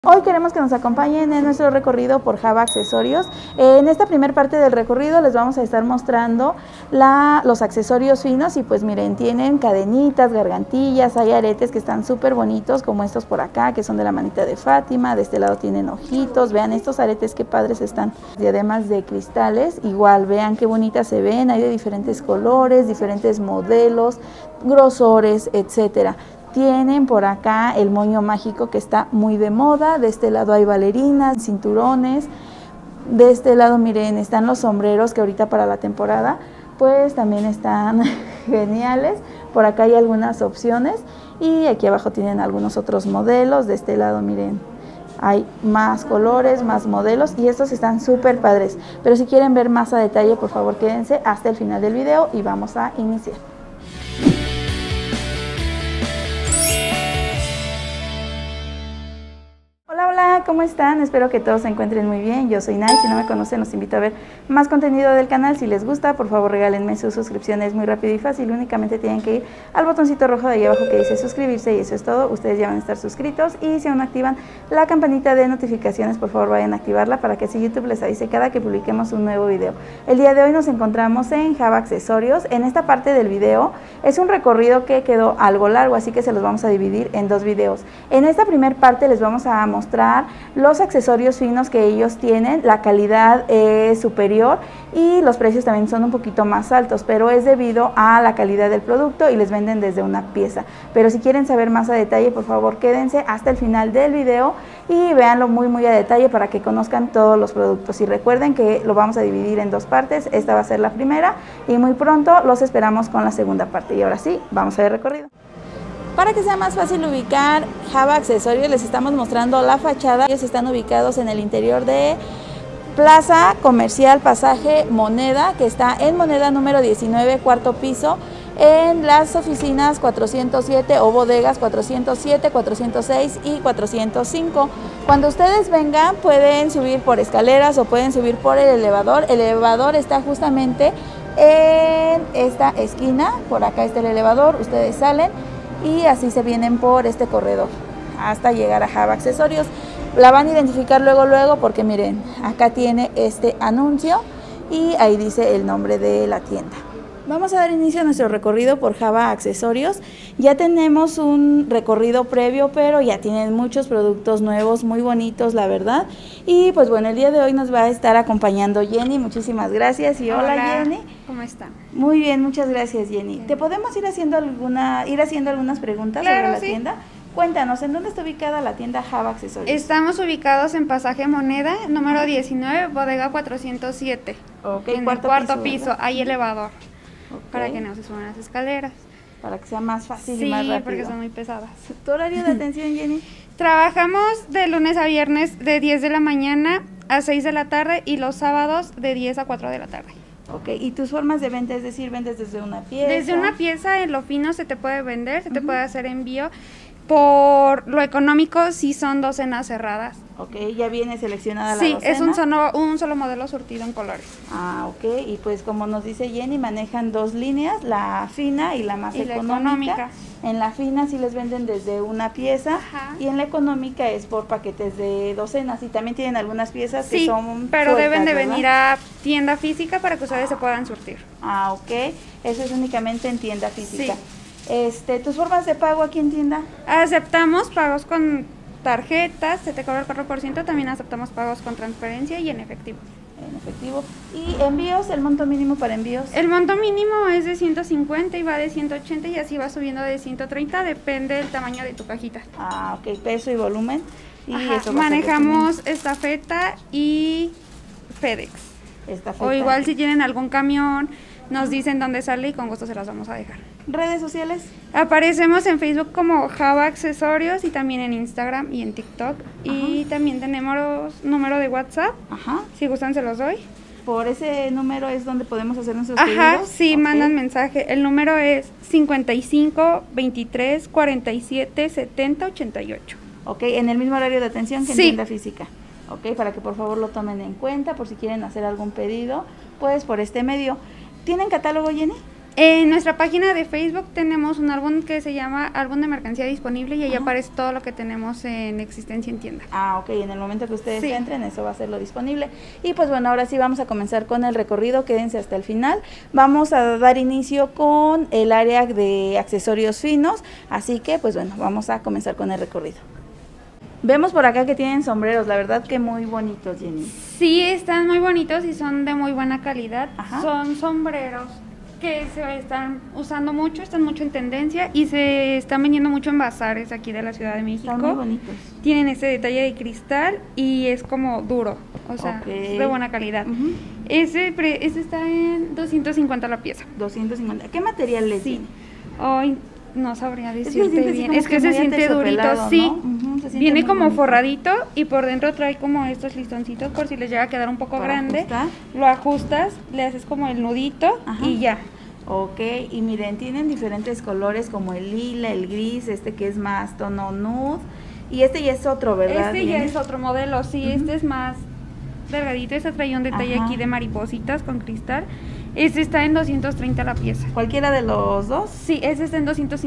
Hoy queremos que nos acompañen en nuestro recorrido por Java Accesorios. En esta primera parte del recorrido les vamos a estar mostrando los accesorios finos y pues miren, tienen cadenitas, gargantillas, hay aretes que están súper bonitos como estos por acá que son de la manita de Fátima, de este lado tienen ojitos, vean estos aretes qué padres están, diademas de cristales, igual vean qué bonitas se ven, hay de diferentes colores, diferentes modelos, grosores, etcétera. Tienen por acá el moño mágico que está muy de moda, de este lado hay bailarinas, cinturones, de este lado miren están los sombreros que ahorita para la temporada pues también están geniales, por acá hay algunas opciones y aquí abajo tienen algunos otros modelos, de este lado miren hay más colores, más modelos y estos están súper padres, pero si quieren ver más a detalle por favor quédense hasta el final del video y vamos a iniciar. Hola, ¿cómo están? Espero que todos se encuentren muy bien. Yo soy Nay, si no me conocen los invito a ver más contenido del canal. Si les gusta, por favor regálenme su suscripción, es muy rápido y fácil. Únicamente tienen que ir al botoncito rojo de ahí abajo que dice suscribirse y eso es todo. Ustedes ya van a estar suscritos y si aún no activan la campanita de notificaciones, por favor vayan a activarla para que así YouTube les avise cada que publiquemos un nuevo video. El día de hoy nos encontramos en Java Accesorios. En esta parte del video es un recorrido que quedó algo largo, así que se los vamos a dividir en dos videos. En esta primera parte les vamos a mostrar los accesorios finos que ellos tienen, la calidad es superior y los precios también son un poquito más altos, pero es debido a la calidad del producto y les venden desde una pieza. Pero si quieren saber más a detalle, por favor quédense hasta el final del video y véanlo muy a detalle para que conozcan todos los productos. Y recuerden que lo vamos a dividir en dos partes, esta va a ser la primera y muy pronto los esperamos con la segunda parte. Y ahora sí, vamos a ver el recorrido. Para que sea más fácil ubicar Java Accesorios, les estamos mostrando la fachada. Ellos están ubicados en el interior de Plaza Comercial Pasaje Moneda, que está en Moneda número 19, cuarto piso, en las oficinas 407 o bodegas 407, 406 y 405. Cuando ustedes vengan pueden subir por escaleras o pueden subir por el elevador. El elevador está justamente en esta esquina, por acá está el elevador, ustedes salen y así se vienen por este corredor hasta llegar a Java Accesorios. La van a identificar luego porque miren, acá tiene este anuncio y ahí dice el nombre de la tienda. Vamos a dar inicio a nuestro recorrido por Java Accesorios. Ya tenemos un recorrido previo, pero ya tienen muchos productos nuevos, muy bonitos, la verdad. Y pues bueno, el día de hoy nos va a estar acompañando Jenny. Muchísimas gracias. Y hola Jenny. ¿Cómo están? Muy bien, muchas gracias Jenny. ¿Te podemos ir haciendo algunas preguntas sobre la tienda? Cuéntanos, ¿en dónde está ubicada la tienda Java Accesorios? Estamos ubicados en Pasaje Moneda, número 19, bodega 407. Okay, en el cuarto piso, hay elevador. Para que no se suban las escaleras. Para que sea más fácil y más rápido. Sí, porque son muy pesadas. ¿Tu horario de atención, Jenny? Trabajamos de lunes a viernes de 10 de la mañana a 6 de la tarde y los sábados de 10 a 4 de la tarde. Ok, ¿y tus formas de venta? Es decir, ¿vendes desde una pieza? Desde una pieza en lo fino se te puede vender, se te puede hacer envío. Por lo económico, sí son docenas cerradas. Ok, ¿ya viene seleccionada la docena? Sí, es un solo modelo surtido en colores. Ah, ok, y pues como nos dice Jenny, manejan dos líneas, la fina y la más económica. En la fina sí les venden desde una pieza. Ajá. Y en la económica es por paquetes de docenas y también tienen algunas piezas que son pero sueltas, deben de ¿verdad? Venir a tienda física para que ustedes se puedan surtir. Ah, ok, eso es únicamente en tienda física. Sí. ¿Tus formas de pago aquí en tienda? Aceptamos pagos con tarjetas, se te cobra el 4%, también aceptamos pagos con transferencia y en efectivo. En efectivo. ¿Y envíos? ¿El monto mínimo para envíos? El monto mínimo es de 150 y va de 180 y así va subiendo de 130, depende del tamaño de tu cajita. Ah, ok, peso y volumen. Y eso manejamos estafeta y FedEx. Estafeta. O igual si tienen algún camión, nos dicen dónde sale y con gusto se las vamos a dejar. ¿Redes sociales? Aparecemos en Facebook como Java Accesorios y también en Instagram y en TikTok. Ajá. Y también tenemos número de WhatsApp. Ajá. Si gustan se los doy. ¿Por ese número es donde podemos hacer nuestros pedidos? Ajá, sí, mandan mensaje. El número es 55 23 47 70 88. Ok, en el mismo horario de atención que en tienda física. Ok, para que por favor lo tomen en cuenta por si quieren hacer algún pedido, pues por este medio. ¿Tienen catálogo, Jenny? En nuestra página de Facebook tenemos un álbum que se llama Álbum de Mercancía Disponible y ahí aparece todo lo que tenemos en existencia en tienda. Ok, en el momento que ustedes entren, eso va a ser lo disponible. Y pues bueno, ahora sí vamos a comenzar con el recorrido, quédense hasta el final. Vamos a dar inicio con el área de accesorios finos, así que pues bueno, vamos a comenzar con el recorrido. Vemos por acá que tienen sombreros, la verdad que muy bonitos, Jenny. Sí, están muy bonitos y son de muy buena calidad. Son sombreros que se están usando mucho, están mucho en tendencia y se están vendiendo mucho en bazares aquí de la Ciudad de México. Están muy bonitos. Tienen ese detalle de cristal y es como duro, o sea, es de buena calidad. Ese está en 250 la pieza. 250. ¿Qué material le tiene? Ay, no sabría decirte bien. Es que se siente durito, sí. Se viene como bonito. Forradito y por dentro trae como estos listoncitos por si les llega a quedar un poco grande. Ajustar. Lo ajustas, le haces como el nudito y ya. Ok, y miren, tienen diferentes colores como el lila, el gris, este que es más tono nude. Y este ya es otro, ¿verdad? Este ya es otro modelo, sí, este es más delgadito. Este trae un detalle aquí de maripositas con cristal. Este está en 230 la pieza. ¿Cualquiera de los dos? Sí, este está en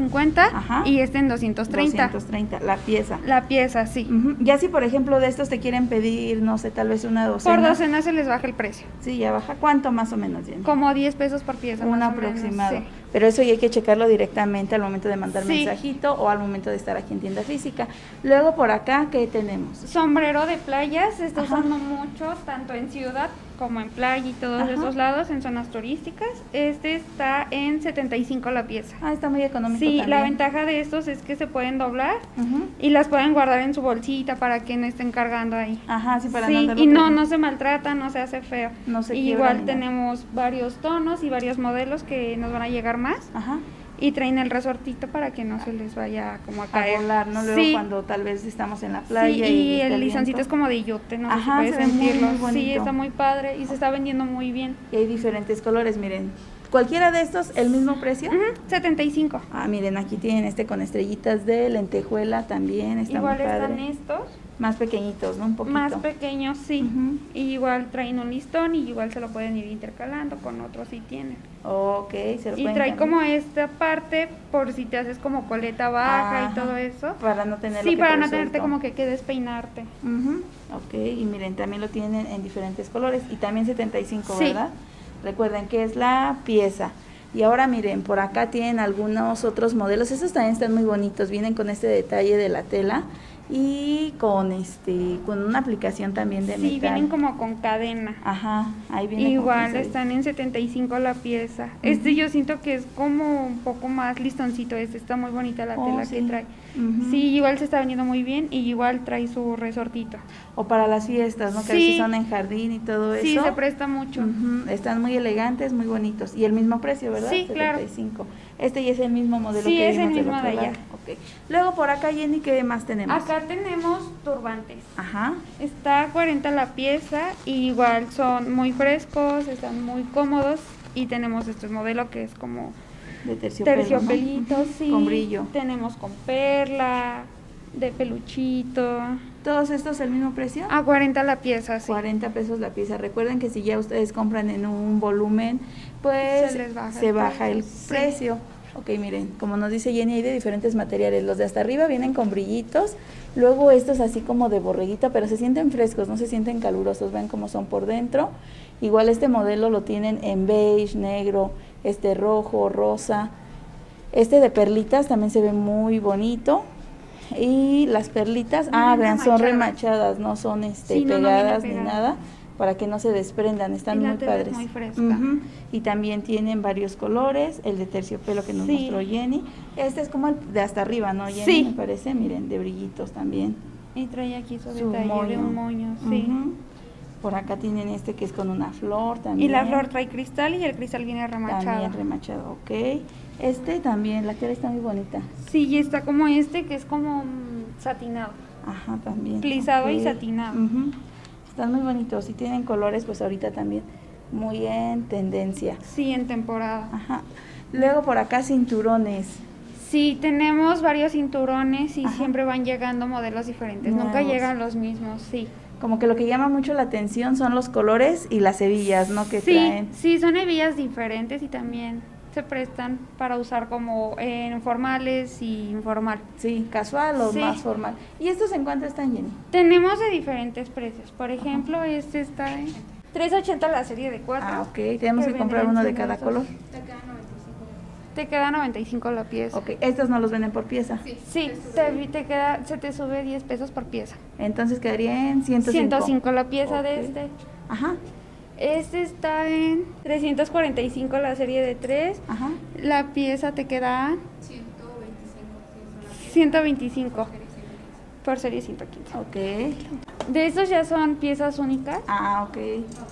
250 y este en 230. 230, la pieza. La pieza, sí. Ya si por ejemplo de estos te quieren pedir, no sé, tal vez una docena. Por docena se les baja el precio. Sí, ya baja. ¿Cuánto más o menos, Jenny? Como 10 pesos por pieza. Un aproximado. Sí. Pero eso ya hay que checarlo directamente al momento de mandar mensajito o al momento de estar aquí en tienda física. Luego por acá, ¿qué tenemos? Sombrero de playa, se está usando mucho, tanto en ciudad como en playa y todos esos lados, en zonas turísticas. Este está en 75 la pieza. Está muy económico también. La ventaja de estos es que se pueden doblar y las pueden guardar en su bolsita para que no estén cargando ahí. Sí, para no andarlo. Y no se maltrata, no se hace feo. No se igual tenemos varios tonos y varios modelos que nos van a llegar más. Y traen el resortito para que no se les vaya como a caer. A volar, ¿no? Luego cuando tal vez estamos en la playa y el listoncito es como de yote, no sé si puedes sentirlo. Muy está muy padre y se está vendiendo muy bien. Y hay diferentes colores, miren. ¿Cualquiera de estos el mismo precio? 75. Miren, aquí tienen este con estrellitas de lentejuela también, está igual muy padre. Están estos. Más pequeñitos, ¿no? Un poquito. Más pequeños, sí. Y igual traen un listón y igual se lo pueden ir intercalando con otros si tienen. Ok, se lo pueden trae cambiar. Como esta parte por si te haces como coleta baja y todo eso. Para no tener para no tenerte como que despeinarte. Ok, y miren, también lo tienen en diferentes colores y también 75, ¿verdad? Recuerden que es la pieza. Y ahora miren, por acá tienen algunos otros modelos. Estos también están muy bonitos. Vienen con este detalle de la tela y con una aplicación también de metal. Vienen como con cadena. Ahí viene. Igual están en 75 la pieza. Yo siento que es como un poco más listoncito. Está muy bonita la tela que trae. Igual se está vendiendo muy bien y igual trae su resortito. O para las fiestas, ¿no? Que a veces son en jardín y todo eso. Sí, se presta mucho. Están muy elegantes, muy bonitos. Y el mismo precio, ¿verdad? Sí, 75. Claro. Este ya es el mismo modelo que vimos. Sí, es el mismo de allá. Okay. Luego por acá, Jenny, ¿qué más tenemos? Acá tenemos turbantes. Está a 40 la pieza y igual son muy frescos, están muy cómodos y tenemos este modelo que es como de terciopelito, ¿no? Con brillo. Tenemos con perla, de peluchito. ¿Todos estos el mismo precio? A 40 la pieza, sí. 40 pesos la pieza. Recuerden que si ya ustedes compran en un volumen, pues se baja el precio. Ok, miren, como nos dice Jenny, hay de diferentes materiales. Los de hasta arriba vienen con brillitos, luego estos así como de borreguita, pero se sienten frescos, no se sienten calurosos, ven cómo son por dentro. Igual este modelo lo tienen en beige, negro, rojo, rosa. Este de perlitas también se ve muy bonito. Y las perlitas, vean, son remachadas, no son pegadas ni nada, para que no se desprendan, están muy padres. Muy fresca. Y también tienen varios colores, el de terciopelo que nos mostró Jenny. Este es como el de hasta arriba, ¿no, Jenny? Me parece, miren, de brillitos también. Y trae aquí su detalle de un moño, Por acá tienen este que es con una flor también. Y la flor trae cristal y el cristal viene remachado. También remachado, ok. Este también, la tela está muy bonita. Sí, y está como que es como satinado. También. Plisado y satinado. Están muy bonitos y tienen colores, pues ahorita también muy en tendencia. Sí, en temporada. Luego por acá cinturones. Sí, tenemos varios cinturones y siempre van llegando modelos diferentes. Nuevos. Nunca llegan los mismos, sí. Como que lo que llama mucho la atención son los colores y las hebillas, ¿no? Que traen. Sí, son hebillas diferentes y también se prestan para usar como en formales y informal. Sí, casual o más formal. ¿Y estos en cuánto están, Jenny? Tenemos de diferentes precios. Por ejemplo, este está en 3.80 la serie de 4. Ah, ok. Tenemos que comprar uno de cada color. Te queda 95 la pieza. Ok, estos no los venden por pieza. Sí, se te sube 10 pesos por pieza. Entonces quedaría en 105. 105 la pieza de este. Ajá. Este está en 345 la serie de 3. Ajá. La pieza te queda 125 por serie 115. Ok. De estos ya son piezas únicas. Ah, ok.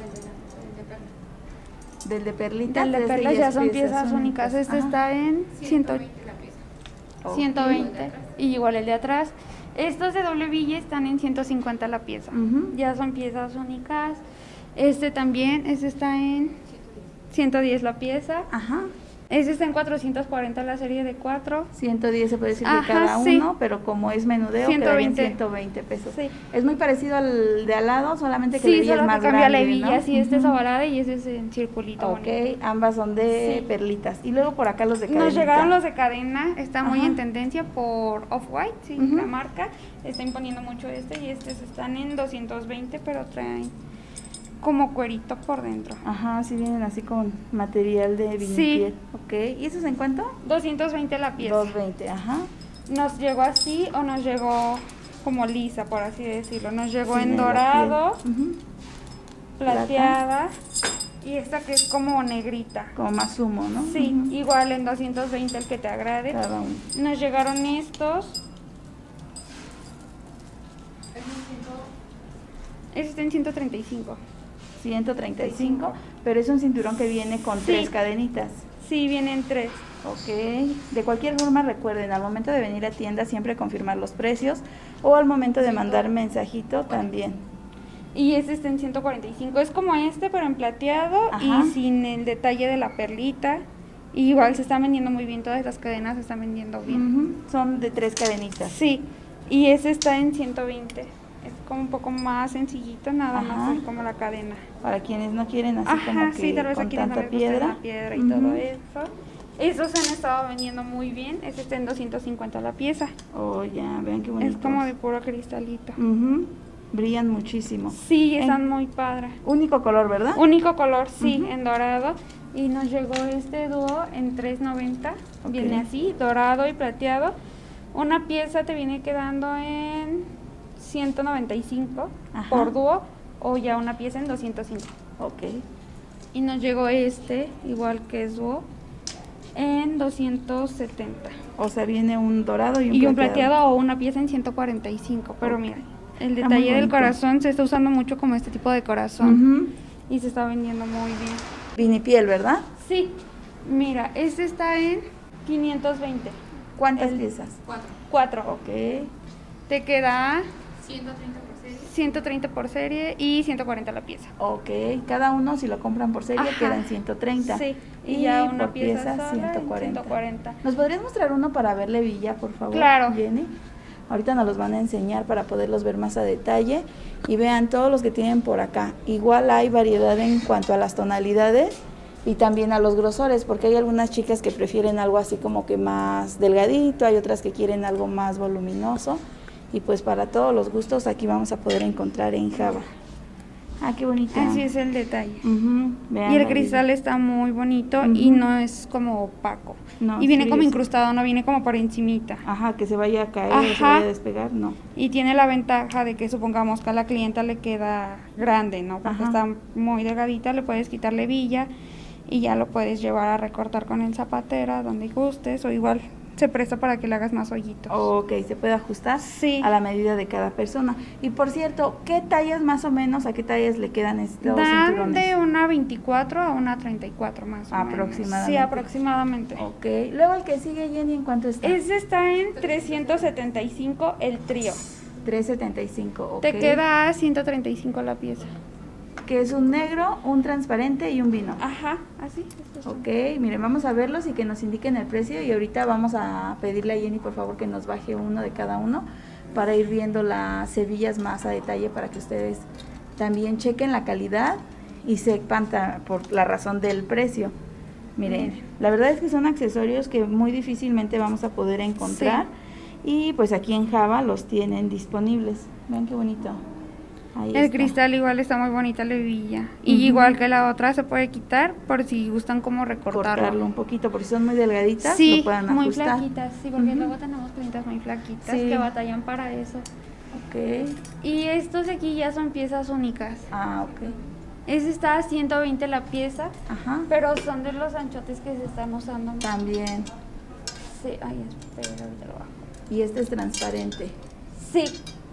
Del de perlitas. Del de perlas ya son piezas únicas. Este está en 120 la pieza. 120. Y igual el de atrás. Estos de doble villa están en 150 la pieza. Ya son piezas únicas. Este también, este está en 110 la pieza. Ajá. Este está en 440 la serie de 4. 110 se puede decir de cada uno, pero como es menudeo, 120 pesos. Sí. Es muy parecido al de al lado, solamente que la villa es más grande, cambia la hebilla, ¿no? sí, este es ovalada y este es en circulito. Ok, bonito. Ambas son de perlitas. Y luego por acá los de cadena. Nos llegaron los de cadena, está muy en tendencia por Off-White, sí, la marca. Está imponiendo mucho y estos están en 220, pero traen como cuerito por dentro. Ajá, sí vienen así con material de vinipiel. Ok, ¿y esos en cuánto? 220 la pieza. 220, ajá. Nos llegó así o nos llegó como lisa, por así decirlo. Nos llegó en dorado, plateada y esta que es como negrita. Como más humo, ¿no? Sí, igual en 220 el que te agrade. Cada uno. Nos llegaron estos. Este está en 135. 135, pero es un cinturón que viene con 3 cadenitas. Sí, vienen 3. Ok, de cualquier forma recuerden, al momento de venir a tienda siempre confirmar los precios o al momento de mandar mensajito también. Y este está en 145, es como este pero en plateado y sin el detalle de la perlita. Y igual se están vendiendo muy bien, todas estas cadenas se están vendiendo bien. Son de 3 cadenitas. Sí, y ese está en 120. Es como un poco más sencillito, nada más como la cadena. Para quienes no quieren así como que sí, tal vez con aquí tanta piedra. La piedra y todo eso. Esos se han estado vendiendo muy bien. Este está en 250 la pieza. Oh, ya, vean qué bonito. Es como de puro cristalito. Brillan muchísimo. Sí, están muy padres. Único color, ¿verdad? Único color, sí, en dorado. Y nos llegó este dúo en 390. Viene así, dorado y plateado. Una pieza te viene quedando en 195 por dúo o ya una pieza en 205. Ok. Y nos llegó este, igual que es dúo, en 270. O sea, viene un dorado y un plateado o una pieza en 145. Pero mira, el detalle del corazón se está usando mucho como este tipo de corazón. Y se está vendiendo muy bien. Vinipiel, ¿verdad? Sí. Mira, este está en 520. ¿Cuántas piezas? 4. Ok. Te queda 130 por serie y 140 la pieza. Ok, cada uno si lo compran por serie quedan 130. Sí, y ya una por pieza sola 140. ¿Nos podrías mostrar uno para verle Villa, por favor? Claro. Jenny. Ahorita nos los van a enseñar para poderlos ver más a detalle y vean todos los que tienen por acá. Igual hay variedad en cuanto a las tonalidades y también a los grosores, porque hay algunas chicas que prefieren algo así como que más delgadito, hay otras que quieren algo más voluminoso. Y pues para todos los gustos aquí vamos a poder encontrar en Java. Ah, qué bonito. Así es el detalle. Vean, y el cristal está muy bonito y no es como opaco. No, y viene como incrustado, no viene como por encimita. Ajá, que se vaya a caer, se vaya a despegar, no. Y tiene la ventaja de que supongamos que a la clienta le queda grande, ¿no? Porque está muy delgadita, le puedes quitarle villa y ya lo puedes llevar a recortar con el zapatera donde gustes o igual se presta para que le hagas más hoyitos. Ok, se puede ajustar a la medida de cada persona. Y por cierto, ¿qué tallas más o menos, a qué tallas le quedan estos cinturones? De una 24 a una 34 más o menos. Aproximadamente. Sí, aproximadamente. Ok, luego el que sigue, Jenny, ¿en cuánto está? Ese está en 375 el trío. 375, ok. Te queda 135 la pieza. Que es un negro, un transparente y un vino. Ajá, así. Ok, miren, vamos a verlos y que nos indiquen el precio y ahorita vamos a pedirle a Jenny por favor que nos baje uno de cada uno para ir viendo las hebillas más a detalle para que ustedes también chequen la calidad y sepan por la razón del precio. Miren, la verdad es que son accesorios que muy difícilmente vamos a poder encontrar. Sí. Y pues aquí en Java los tienen disponibles. Vean qué bonito. Ahí el está. Cristal igual está muy bonita la hebilla. Y igual que la otra se puede quitar por si gustan como recortarlo un poquito, porque son muy delgaditas, sí, lo puedan muy ajustar. flaquitas, sí, porque luego tenemos clientas muy flaquitas que batallan para eso. Ok. Y estos de aquí ya son piezas únicas. Ah, ok. Ese está a 120 la pieza, pero son de los anchotes que se están usando. También. Sí, ay, espera, ahorita lo bajo. Y este es transparente. Sí.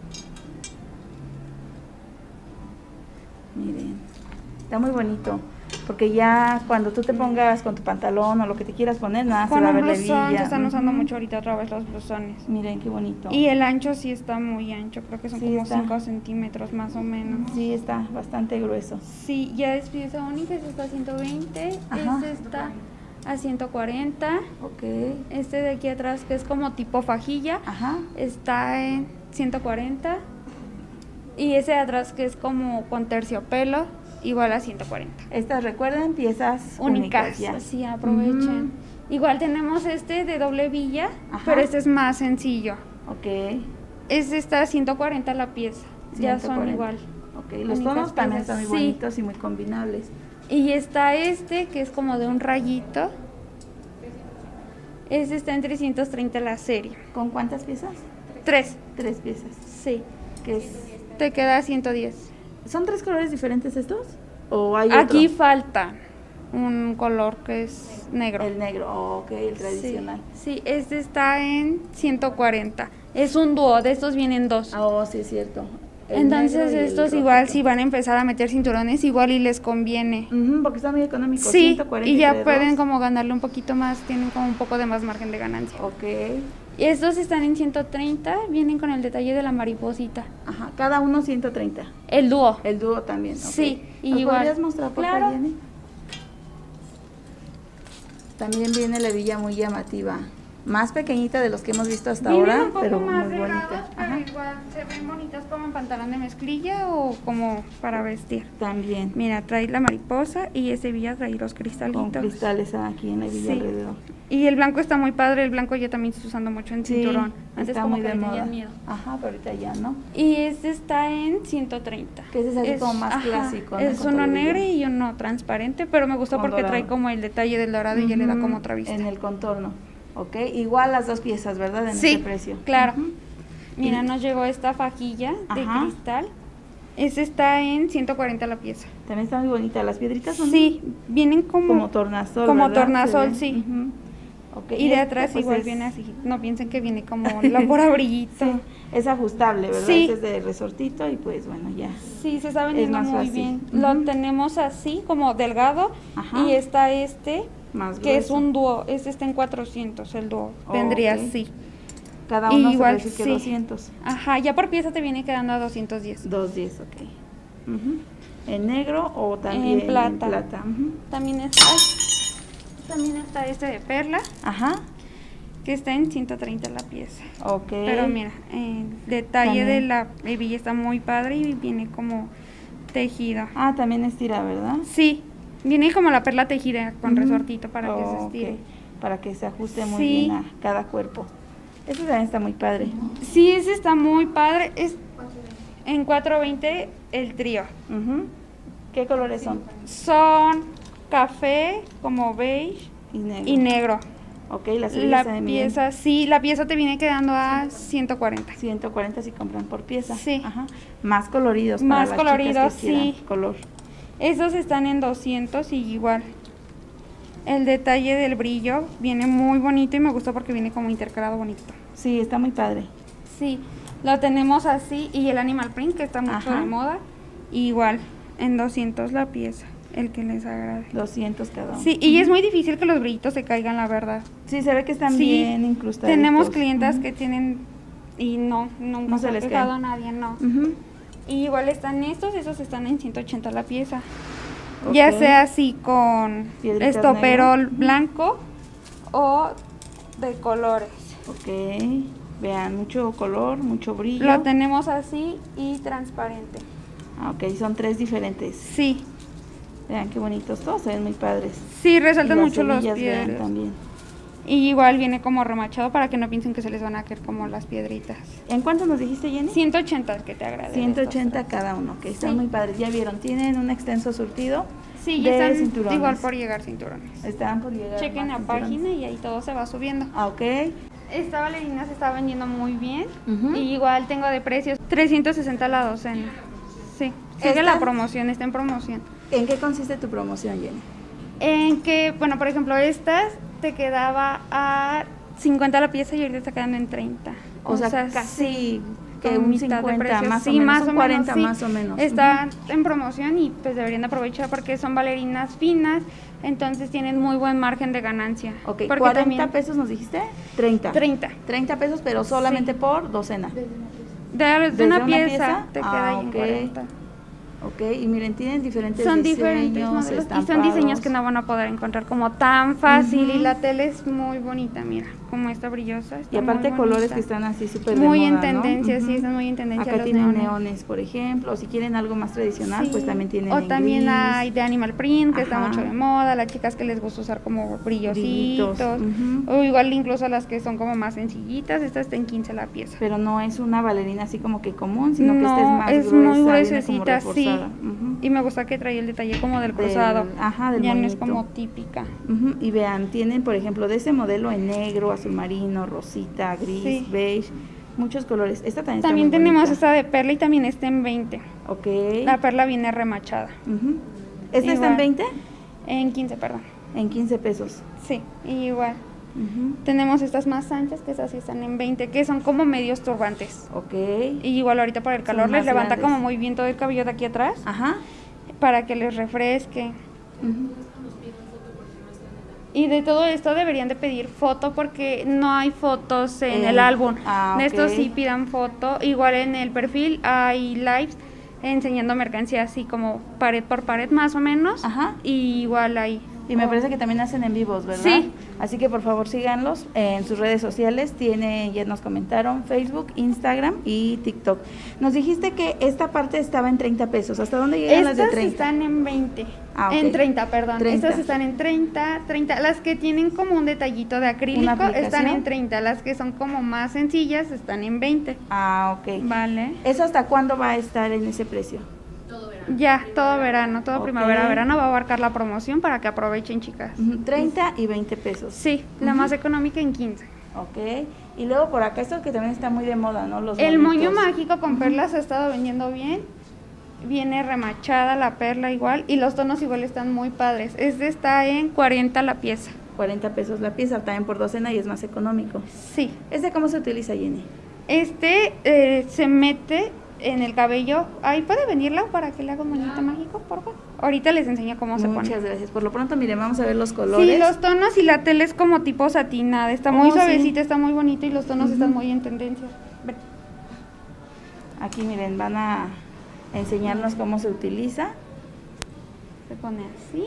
Miren, está muy bonito, porque ya cuando tú te pongas con tu pantalón o lo que te quieras poner, nada, con se va a ver la hebilla. Se están usando uh-huh. mucho ahorita otra vez los blusones. Miren qué bonito. Y el ancho sí está muy ancho, creo que son como 5 centímetros más o menos. Sí, está bastante grueso. Sí, ya es pieza única, este está a 120, este está a 140. Ok. Este de aquí atrás, que es como tipo fajilla, está en 140. Y ese de atrás, que es como con terciopelo, igual a 140. Estas, recuerden, piezas únicas ya. Sí, aprovechen. Igual tenemos este de doble villa, pero este es más sencillo. Ok. Este está a 140 la pieza, 140. Ya son igual. Ok, los tonos también están muy bonitos y muy combinables. Y está este, que es como de un rayito. Este está en 330 la serie. ¿Con cuántas piezas? 3. 3 piezas. Sí. ¿Qué es? Te queda 110. ¿Son 3 colores diferentes estos? ¿O hay Aquí otro? falta un color que es negro. El negro, ok, el tradicional. Sí, este está en 140. Es un dúo, de estos vienen 2. Oh, sí, es cierto. Entonces estos igual si van a empezar a meter cinturones, igual y les conviene. Porque está muy económico. Sí, 140 y ya pueden como ganarle un poquito más, tienen como un poco de más margen de ganancia. Ok. Y estos están en 130, vienen con el detalle de la mariposita. Ajá, cada uno 130. El dúo. El dúo también, okay. Sí, y ¿Nos igual. podrías mostrar, por favor, Jenny? También viene la hebilla muy llamativa. Más pequeñita de los que hemos visto hasta ahora, pero muy bonita. Pero igual se ven bonitas como en pantalón de mezclilla o como para vestir. También. Mira, trae la mariposa y ese hebilla trae los cristalitos. Con cristales aquí en la hebilla alrededor. Y el blanco está muy padre, el blanco ya también se está usando mucho en cinturón. Antes está como muy de moda. Miedo. Ajá, pero ahorita ya no. Y este está en 130. Que ese es así como más clásico. Es uno negro y uno transparente, pero me gustó porque trae como el detalle del dorado y ya le da como otra vista. En el contorno. Ok, igual las 2 piezas, ¿verdad? En ese precio. Claro. Mira, nos llegó esta fajilla de cristal. Ese está en 140 la pieza. También está muy bonita. Las piedritas son... Sí, vienen como tornasol, como ¿verdad? tornasol, sí. Okay. Y de atrás pues igual viene así. No piensen que viene como la pura brillito. Sí, es ajustable, ¿verdad? Sí. Ese es de resortito y pues bueno, ya. Sí, se está vendiendo muy bien. Lo tenemos así, como delgado. Y está este... Más que es un dúo, este está en 400, el dúo, vendría así. Cada uno igual, se que 200. Ajá, ya por pieza te viene quedando a 210. 210, ok. ¿En negro o también en plata? En plata. También está este de perla. Que está en 130 la pieza. Ok. Pero mira, el detalle de la hebilla está muy padre y viene como tejido. Ah, también estira, ¿verdad? Sí. Viene como la perla tejida con resortito para que se estire. Para que se ajuste muy bien a cada cuerpo. Ese también está muy padre. Sí, ese está muy padre. Es en 420 el trío. ¿Qué colores son? Son café, como beige y negro. Ok, la pieza, sí, la pieza te viene quedando a 140. 140 si compran por pieza. Sí. Más coloridos. Más coloridos, sí. Color. Esos están en 200 y igual. El detalle del brillo viene muy bonito y me gustó porque viene como intercalado bonito. Sí, está muy padre. Sí, lo tenemos así y el animal print que está mucho de moda. Igual, en 200 la pieza, el que les agrade. 200 cada uno. Sí, y es muy difícil que los brillitos se caigan, la verdad. Sí, se ve que están bien incrustados. Tenemos clientas que tienen y nunca se les quedado a nadie, no. Y igual están esos están en 180 la pieza. Ya sea así con estoperol blanco o de colores. Ok, vean, mucho color, mucho brillo. Lo tenemos así y transparente. Ok, son 3 diferentes. Sí. Vean qué bonitos, todos se ven muy padres. Sí, resaltan mucho los piedras. También. Y igual viene como remachado para que no piensen que se les van a caer como las piedritas. ¿En cuánto nos dijiste, Jenny? 180, que te agrade. 180 cada uno, que están muy padres. Ya vieron, tienen un extenso surtido. Sí, ya están cinturones. Igual por llegar cinturones. Están por llegar. Chequen la página y ahí todo se va subiendo. Ah, ok. Esta bailarina se está vendiendo muy bien. Y igual tengo de precios 360 la docena. Sí, sigue la promoción, está en promoción. ¿En qué consiste tu promoción, Jenny? En que, bueno, por ejemplo, estas te quedaba a 50 la pieza y ahorita está quedando en 30. O sea casi que un mitad 50 de precio. más sí, o menos, más un o 40 menos, más o menos. Está en promoción y pues deberían de aprovechar porque son bailarinas finas, entonces tienen muy buen margen de ganancia. Ok, 40 pesos nos dijiste, 30. 30 pesos, pero solamente por docena. De una pieza te queda ahí en 40. Ok, y miren, tienen diferentes son diseños, diferentes modelos y son diseños que no van a poder encontrar como tan fácil y la tela es muy bonita, mira, como está brillosa. Está y aparte colores que están así súper de muy moda, en tendencia, ¿no? sí, están muy en tendencia. Acá tienen neones, por ejemplo, o si quieren algo más tradicional, pues también tienen o también gris. hay de animal print, que está mucho de moda, las chicas que les gusta usar como brillositos, o igual incluso las que son como más sencillitas, esta está en 15 la pieza. Pero no es una bailarina así como que común, sino que esta es más es gruesa, muy gruesecita, sí. Y me gusta que trae el detalle como del cruzado. Del ya moñito. no es como típica. Y vean, tienen por ejemplo de ese modelo en negro, azul marino, rosita, gris, beige, muchos colores. Esta también está muy tenemos bonita. esta de perla y también está en 20. Ok. La perla viene remachada. ¿Esta está en 20? En 15, perdón. En 15 pesos. Sí, igual. Tenemos estas más anchas, que esas sí están en 20, que son como medios turbantes. Ok. Y igual ahorita por el calor les levanta como muy bien todo el cabello de aquí atrás. Para que les refresque. Y de todo esto deberían de pedir foto porque no hay fotos en el álbum. De esto sí pidan foto. Igual en el perfil hay lives enseñando mercancía así como pared por pared más o menos. Y igual hay. Y me parece que también hacen en vivos, ¿verdad? Sí. Así que por favor síganlos en sus redes sociales. Ya nos comentaron Facebook, Instagram y TikTok. Nos dijiste que esta parte estaba en 30 pesos. ¿Hasta dónde llegan las de 30? Estas están en 20. Okay. En 30, perdón. 30. Estas están en 30. Las que tienen como un detallito de acrílico están en 30. Las que son como más sencillas están en 20. Ok. Vale. ¿Eso hasta cuándo va a estar en ese precio? Ya, todo verano, todo primavera, verano va a abarcar la promoción para que aprovechen, chicas. 30 y 20 pesos. Sí, la más económica en 15. Ok, y luego por acá esto que también está muy de moda, ¿no? El moño mágico con perlas se ha estado vendiendo bien. Viene remachada la perla igual y los tonos igual están muy padres. Este está en 40 la pieza. 40 pesos la pieza, también por docena y es más económico. Sí. ¿Este cómo se utiliza, Jenny? Se mete en el cabello. Ahí puede venirla para que le haga un moñito mágico, por favor. Ahorita les enseño cómo se pone. Muchas gracias. Por lo pronto, miren, vamos a ver los colores. Sí, los tonos y la tela es como tipo satinada. Está muy suavecita, está muy bonito y los tonos están muy en tendencia. Ven. Aquí, miren, van a enseñarnos cómo se utiliza. Se pone así.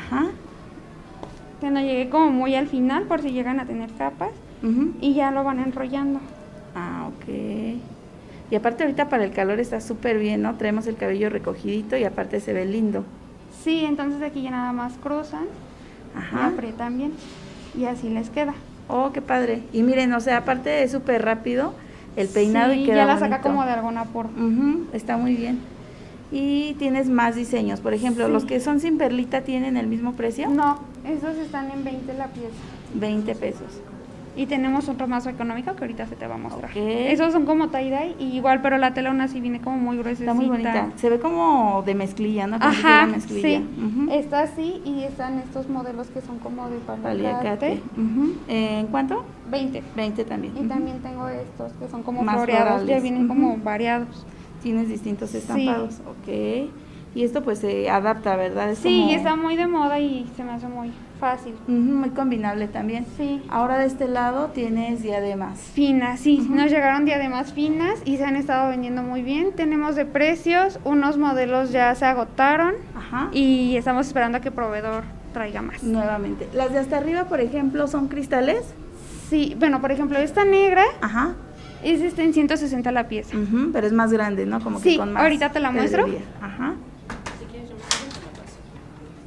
Que no llegue como muy al final por si llegan a tener capas. Y ya lo van enrollando. Ok. Y aparte ahorita para el calor está súper bien, ¿no? Traemos el cabello recogidito y aparte se ve lindo. Sí, entonces aquí ya nada más cruzan y aprietan bien y así les queda. Oh, qué padre. Y miren, o sea, aparte es súper rápido el peinado y queda ya la bonito. saca como de algún apuro. Está muy bien. Y tienes más diseños, por ejemplo, los que son sin perlita ¿tienen el mismo precio? No, esos están en 20 la pieza. 20 pesos. Y tenemos otro más económico que ahorita se te va a mostrar. Esos son como tie-dye y igual, pero la tela aún así viene como muy gruesa. Está muy bonita. Se ve como de mezclilla, ¿no? Como mezclilla. Sí. Está así y están estos modelos que son como de paliacate. ¿En cuánto? 20. 20 también. Y también tengo estos que son como más floreados, ya vienen como variados. Tienes distintos estampados. Ok. Y esto pues se adapta, ¿verdad? Está muy de moda y se me hace muy fácil. Muy combinable también. Sí. Ahora de este lado tienes diademas. Finas, sí. Nos llegaron diademas finas y se han estado vendiendo muy bien. Tenemos de precios, unos modelos ya se agotaron. Y estamos esperando a que el proveedor traiga más. Nuevamente. Las de hasta arriba, por ejemplo, ¿son cristales? Sí, bueno, por ejemplo, esta negra. Es en 160 la pieza. Pero es más grande, ¿no? Como que con más ahorita te la muestro.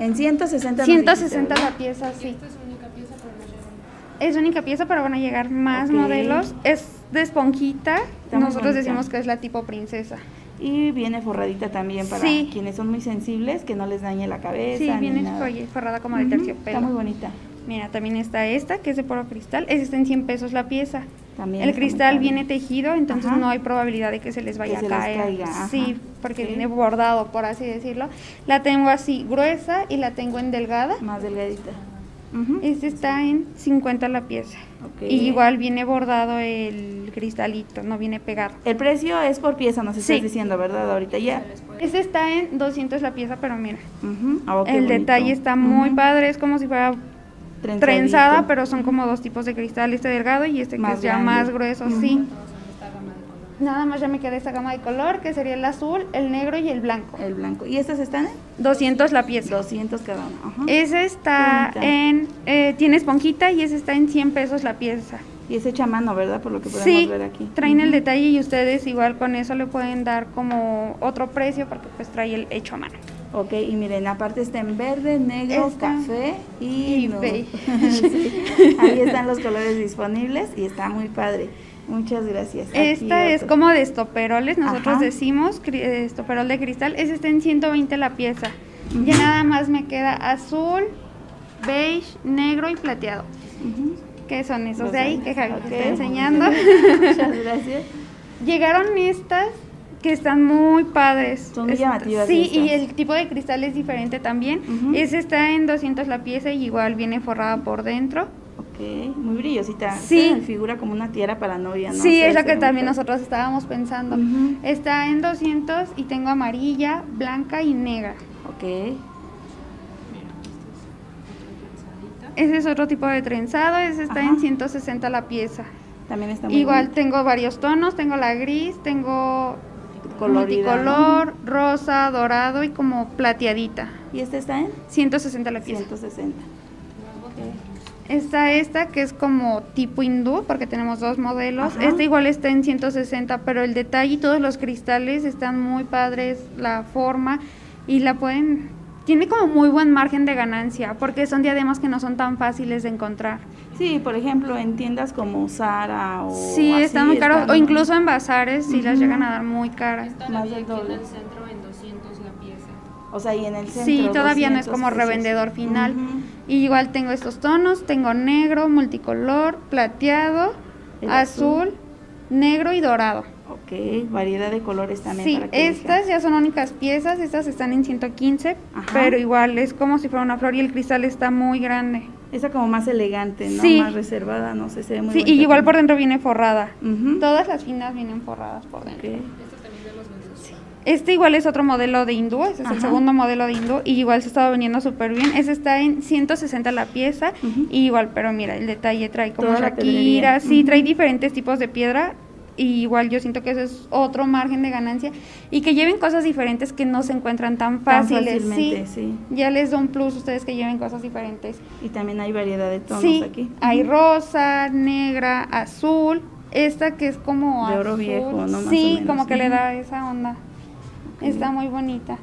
En 160. 160 la pieza, sí. Esta es única pieza, pero no llegan. Es única pieza, pero van a llegar más modelos. Es de esponjita. Nosotros decimos que es la tipo princesa. Y viene forradita también para quienes son muy sensibles, que no les dañe la cabeza. Sí, viene forrada como de terciopelo. Está muy bonita. Mira, también está esta, que es de puro cristal. Esta está en 100 pesos la pieza. También el cristal viene tejido, entonces no hay probabilidad de que se les vaya a caer. Sí, porque viene bordado, por así decirlo. La tengo así gruesa y la tengo en delgada. Más delgadita. Este está en 50 la pieza. Y igual viene bordado el cristalito, no viene pegado. El precio es por pieza, nos estás diciendo, ¿verdad? Ahorita ya. Este está en 200 la pieza, pero mira. El detalle está muy padre, es como si fuera trenzada, pero son como dos tipos de cristal, este delgado y este que es ya más grueso, Nada más ya me queda esta gama de color, que sería el azul, el negro y el blanco. El blanco. ¿Y estas están en? 200 la pieza. 200 cada uno. Ese está en, tiene esponjita y ese está en 100 pesos la pieza. Y es hecha a mano, ¿verdad? Por lo que podemos ver aquí. Traen el detalle y ustedes igual con eso le pueden dar como otro precio porque pues trae el hecho a mano. Ok, y miren, aparte está en verde, negro, café y beige. Ahí están los colores disponibles y está muy padre. Muchas gracias. Esta es como de estoperoles, nosotros decimos estoperol de cristal. Ese está en 120 la pieza. Ya nada más me queda azul, beige, negro y plateado. ¿Qué son esos de ahí que Javi te está enseñando? Muchas gracias. Llegaron estas que están muy padres. Son muy llamativas. Sí, y el tipo de cristal es diferente también. Ese está en 200 la pieza y igual viene forrada por dentro. Ok, muy brillosita. Sí. Figura como una tiara para novia, ¿no? Sí, es lo que también nosotros estábamos pensando. Está en 200 y tengo amarilla, blanca y negra. Ok. Ese es otro tipo de trenzado, ese está en 160 la pieza. También está muy igual bonito. Tengo varios tonos, tengo la gris, tengo colorida, multicolor, rosa, dorado y como plateadita. ¿Y este está en? 160 la pieza. 160. Está esta que es como tipo hindú, porque tenemos dos modelos. Esta igual está en 160, pero el detalle y todos los cristales están muy padres, la forma, y la pueden... Tiene como muy buen margen de ganancia, porque son diademas que no son tan fáciles de encontrar. Sí, por ejemplo, en tiendas como Zara o sí, así, están muy caros, o incluso en bazares sí las llegan a dar muy caras. Más del doble. En el centro en 200 la pieza. O sea, y en el centro. Sí, todavía no es como revendedor final. Y igual tengo estos tonos, tengo negro, multicolor, plateado, azul, negro y dorado. Ok, variedad de colores también. Sí, para que estas ya son únicas piezas, estas están en 115, pero igual es como si fuera una flor y el cristal está muy grande. Esa como más elegante, ¿no? Sí. Más reservada, no sé, se ve muy bonita. Sí, y igual por dentro viene forrada. Todas las finas vienen forradas por dentro. Este también de los besos. Sí. Este igual es otro modelo de hindú, este es el segundo modelo de hindú y igual se estaba vendiendo súper bien. Ese está en 160 la pieza y igual, pero mira, el detalle trae como Shakira, sí, trae diferentes tipos de piedra. Y igual yo siento que eso es otro margen de ganancia y que lleven cosas diferentes que no se encuentran tan fáciles. Sí. Ya les da un plus ustedes que lleven cosas diferentes. Y también hay variedad de tonos aquí. Hay rosa, negra, azul, esta que es como de azul. oro viejo, ¿no? Más sí, o menos. como que le da esa onda. Está muy bonita.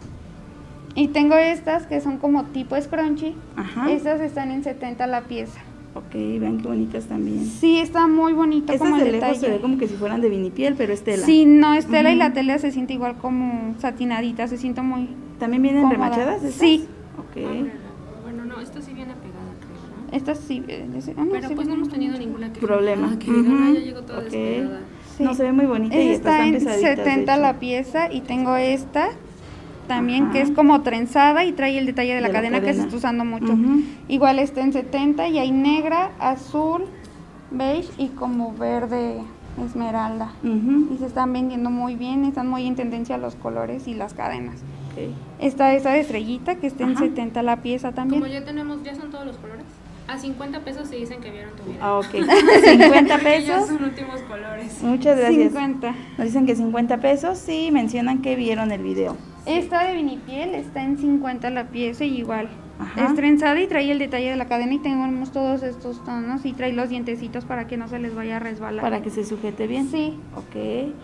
Y tengo estas que son como tipo scrunchie. Estas están en 70 la pieza. Ok, vean qué bonitas también. Sí, está muy bonito. Estas como de el lejos detalle. se ve como que si fueran de vinipiel, pero es tela. Sí, no es tela y la tela se siente igual como satinadita, se siente muy ¿También vienen cómoda. Remachadas estas? Sí. Ok. Bueno, no, esta sí viene pegada, creo, ¿no? Estas sí. Pero pues no hemos tenido ninguna problema. Que digan, ya llegó toda despegada. Sí. No, se ve muy bonita y está están en pesaditas, 70 la pieza y tengo esta también que es como trenzada y trae el detalle de la cadena que se está usando mucho. Igual está en 70 y hay negra, azul, beige y como verde esmeralda. Y se están vendiendo muy bien, están muy en tendencia los colores y las cadenas. Está esta de estrellita que está en 70 la pieza también. Como ya son todos los colores. A 50 pesos se dicen que vieron tu video. Ah, ok. 50 pesos. Ya son últimos colores. Muchas gracias. 50. Nos dicen que 50 pesos, sí, mencionan que vieron el video. Esta de vinipiel está en 50 la pieza y igual. Es trenzada y trae el detalle de la cadena y tenemos todos estos tonos y trae los dientecitos para que no se les vaya a resbalar. Para que se sujete bien. Sí. Ok.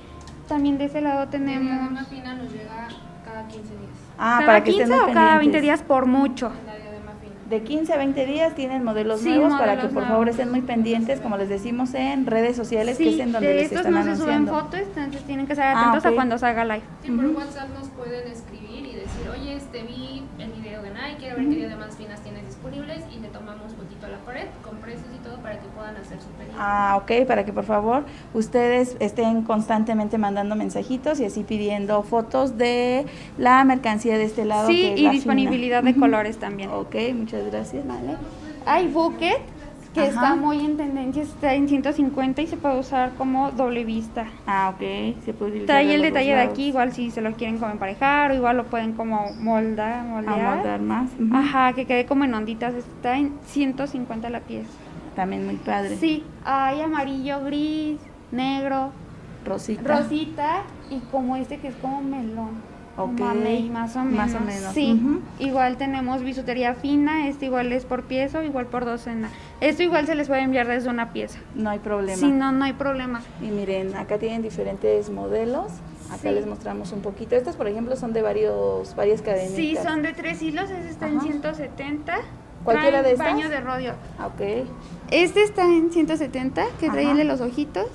También de ese lado tenemos... La diadema fina nos llega cada 15 días. ¿Cada 15 o cada 20 días por mucho? De 15 a 20 días tienen modelos nuevos para que por favor estén muy pendientes, como les decimos, en redes sociales, que es en donde les están anunciando. Sí, de estos no se suben fotos, entonces tienen que estar atentos a cuando salga live. Sí, por WhatsApp nos pueden escribir y decir, oye, vi el video de Nike, quiero ver qué diademas finas tienes disponibles, y le tomamos fotito a la pared con precios y todo para que puedan hacer su pedido. Ok, para que por favor ustedes estén constantemente mandando mensajitos y así pidiendo fotos de la mercancía de este lado. Sí, que es y la disponibilidad de colores también. Ok, muchas gracias. Vale. Hay bucket que está muy en tendencia, está en 150 y se puede usar como doble vista. Ok, se puede utilizar. Trae el detalle de aquí, igual si se lo quieren como emparejar o igual lo pueden como moldear. Moldar más. Ajá, que quede como en onditas, está en 150 la pieza. También muy padre. Sí, hay amarillo, gris, negro, rosita y como este que es como melón. Ok, Mamey, más o menos. Sí, igual tenemos bisutería fina, este igual es por pieza o igual por docena. Esto igual se les puede enviar desde una pieza. No hay problema. Sí, no hay problema. Y miren, acá tienen diferentes modelos. Acá les mostramos un poquito. Estas, por ejemplo, son de varias cadenitas. Sí, son de 3 hilos, este está en 170. ¿Cualquiera de estas? Baño de rodio. Ok. Este está en 170, que trae el de los ojitos.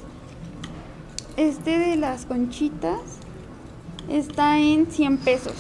Este de las conchitas está en 100 pesos.